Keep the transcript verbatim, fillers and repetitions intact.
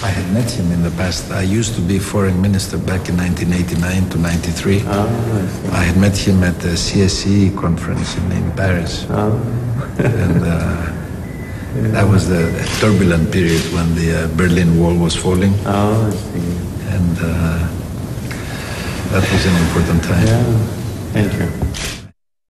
I had met him in the past. I used to be foreign minister back in nineteen eighty-nine to ninety-three. Oh, I, I had met him at the C S E conference in, in Paris. oh. And uh, yeah. That was the turbulent period when the uh, Berlin Wall was falling. Oh, I see. And uh, that was an important time. Yeah, thank you.